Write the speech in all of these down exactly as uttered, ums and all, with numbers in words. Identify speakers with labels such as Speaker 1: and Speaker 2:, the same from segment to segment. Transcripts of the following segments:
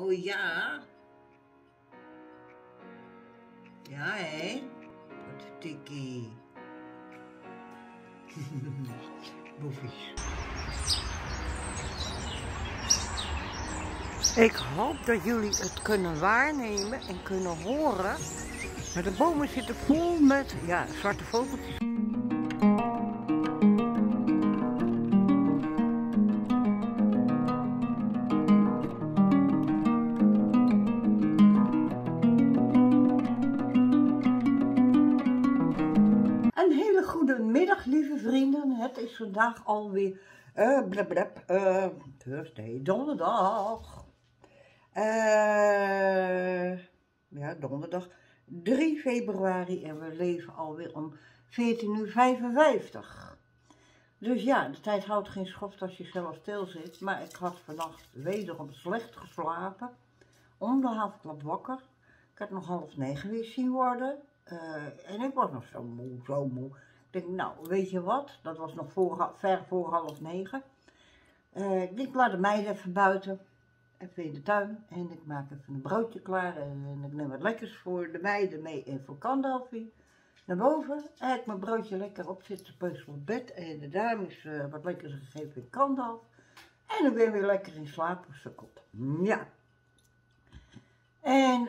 Speaker 1: Oh ja. Ja, hé. Wat tikkie. Boefies. Ik hoop dat jullie het kunnen waarnemen en kunnen horen. Maar de bomen zitten vol met ja, zwarte vogeltjes. Een hele goede middag, lieve vrienden. Het is vandaag alweer uh, blab, blab, uh, Thursday, donderdag. Uh, ja, donderdag drie februari en we leven alweer om veertien uur vijfenvijftig. Dus ja, de tijd houdt geen schot als je zelf stil zit. Maar ik had vannacht wederom slecht geslapen. Om de half klap wakker. Ik had nog half negen weer zien worden. Uh, en ik was nog zo moe, zo moe. Ik denk, nou, weet je wat? Dat was nog voor, ver voor half negen. Uh, ik denk, laat de meiden even buiten. Even in de tuin. En ik maak even een broodje klaar. En ik neem wat lekkers voor de meiden mee en voor Kandalfie. Naar boven. En ik mijn broodje lekker op zitten. Peus op bed. En de dames uh, wat lekkers gegeven in Kandalf. En ik ben weer lekker in slaap gesukkeld. Ja. En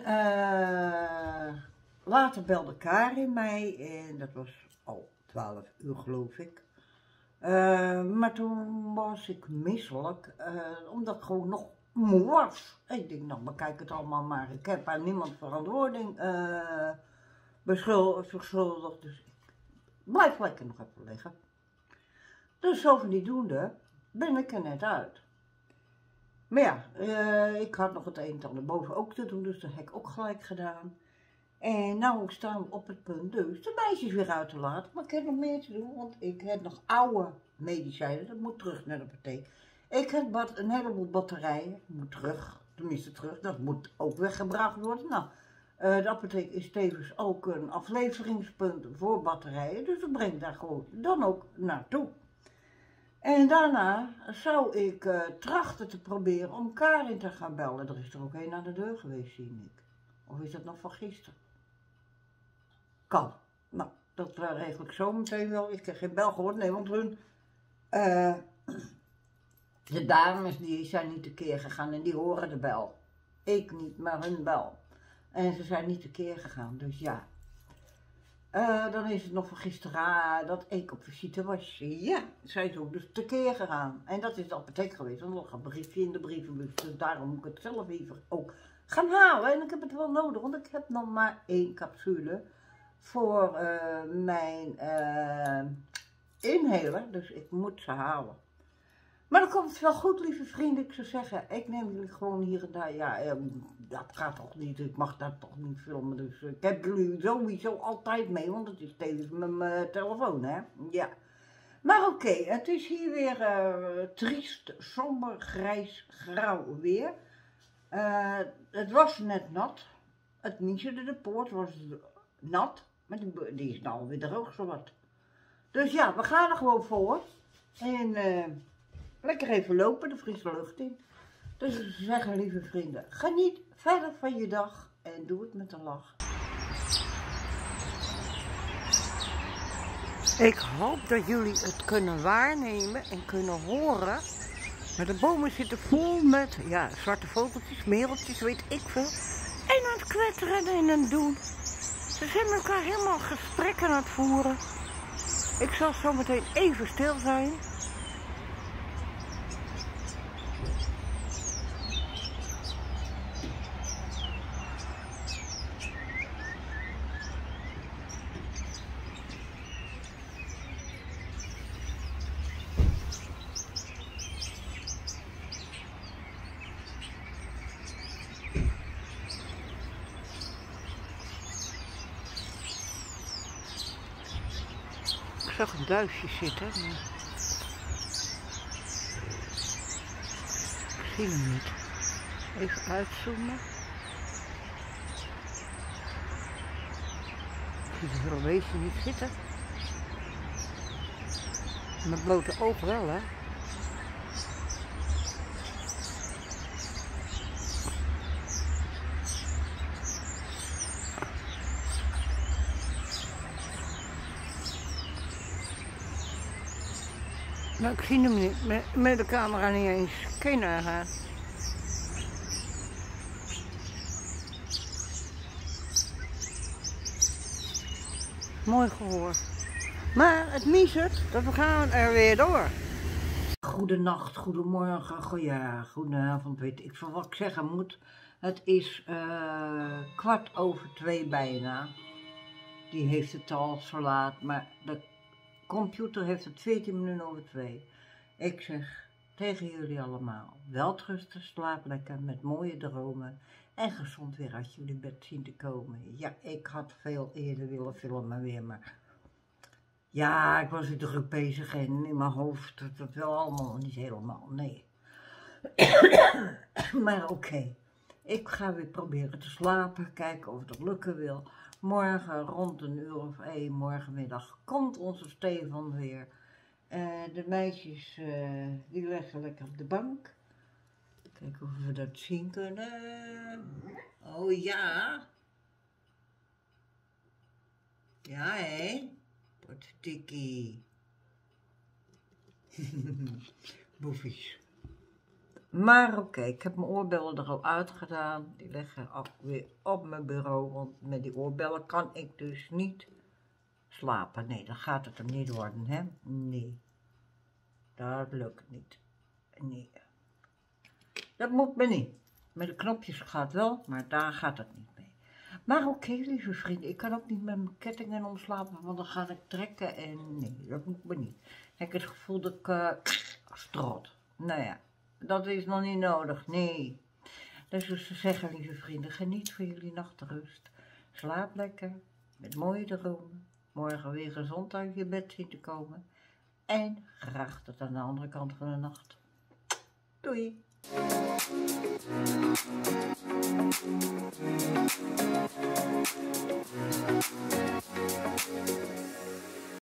Speaker 1: uh, later belde Karin mij. En dat was al twaalf uur geloof ik. Uh, maar toen was ik misselijk. Uh, omdat ik gewoon nog moe was. Ik denk, nou, bekijk het allemaal maar. Ik heb aan niemand verantwoording uh, verschuldigd. Dus ik blijf lekker nog even liggen. Dus zo van die doende ben ik er net uit. Maar ja, uh, ik had nog het een en ander boven ook te doen. Dus dat heb ik ook gelijk gedaan. En nou staan we op het punt dus de meisjes weer uit te laten. Maar ik heb nog meer te doen. Want ik heb nog oude medicijnen. Dat moet terug naar de apotheek. Ik heb wat, een heleboel batterijen, moet terug, tenminste terug, dat moet ook weggebracht worden. Nou, uh, de apotheek is tevens ook een afleveringspunt voor batterijen, dus dat breng ik daar gewoon dan ook naartoe. En daarna zou ik uh, trachten te proberen om Karin te gaan bellen. Er is er ook een aan de deur geweest, zie ik. Of is dat nog van gisteren? Kan. Nou, dat uh, regel ik zo meteen wel. Ik heb geen bel gehoord, nee, want hun... Uh, De dames die zijn niet tekeer gegaan en die horen de bel. Ik niet, maar hun bel. En ze zijn niet tekeer gegaan, dus ja. Uh, dan is het nog van gisteren dat ik op visite was. Ja, zij is ook dus tekeer gegaan. En dat is de apotheek geweest, want er lag een briefje in de brievenbus. Dus daarom moet ik het zelf even ook gaan halen. En ik heb het wel nodig, want ik heb nog maar één capsule voor uh, mijn uh, inhaler. Dus ik moet ze halen. Maar dan komt het wel goed, lieve vrienden. Ik zou zeggen, ik neem jullie gewoon hier en daar. Ja, eh, dat gaat toch niet. Ik mag dat toch niet filmen. Dus ik heb jullie sowieso altijd mee. Want het is tevens met mijn telefoon, hè. Ja. Maar oké, okay, het is hier weer uh, triest, somber, grijs, grauw weer. Uh, het was net nat. Het niesde de poort was nat. Maar die, die is nou weer droog zowat. Dus ja, we gaan er gewoon voor. En... Uh, lekker even lopen, de frisse lucht in. Dus we zeggen, lieve vrienden, geniet verder van je dag en doe het met een lach. Ik hoop dat jullie het kunnen waarnemen en kunnen horen. Maar de bomen zitten vol met ja, zwarte vogeltjes, mereltjes, weet ik veel. En aan het kwetteren en aan het doen. Ze zijn met elkaar helemaal gesprekken aan het voeren. Ik zal zo meteen even stil zijn. Ik zag een duifje zitten, maar ik zie hem niet. Even uitzoomen. Ik zie het horloge niet zitten. Met blote ogen wel, hè. Maar ik zie hem niet, met, met de camera niet eens. Kun je nagaan. Mooi gehoor. Maar het miezert, dat we gaan er weer door. Goedenacht, goedemorgen, goeie, ja, goedenavond, weet ik veel wat ik zeggen moet. Het is uh, kwart over twee bijna. Die heeft het al zo laat, maar de computer heeft het veertien minuten over twee. Ik zeg tegen jullie allemaal, welterusten, slaap lekker met mooie dromen en gezond weer uit jullie bed zien te komen. Ja, ik had veel eerder willen filmen weer, maar ja, ik was weer druk bezig en in mijn hoofd, dat, dat wel allemaal niet helemaal, nee. Maar oké, okay. Ik ga weer proberen te slapen, kijken of het lukken wil. Morgen rond een uur of één, morgenmiddag, komt onze Stefan weer. Uh, de meisjes uh, die leggen lekker op de bank. Kijken of we dat zien kunnen. Oh ja. Ja hé. Potvertikkie. Boefies. Maar oké, okay, ik heb mijn oorbellen er al uitgedaan. Die liggen ook weer op mijn bureau. Want met die oorbellen kan ik dus niet slapen. Nee, dan gaat het hem niet worden, hè? Nee. Dat lukt niet. Nee. Dat moet me niet. Met de knopjes gaat wel, maar daar gaat het niet mee. Maar oké, okay, lieve vrienden, ik kan ook niet met mijn kettingen omslapen, want dan ga ik trekken en nee, dat moet me niet. Ik heb het gevoel dat ik uh, strot. Nou ja, dat is nog niet nodig, nee. Dus ze zeggen, lieve vrienden, geniet van jullie nachtrust. Slaap lekker, met mooie dromen. Morgen weer gezond uit je bed zien te komen. En graag tot aan de andere kant van de nacht. Doei!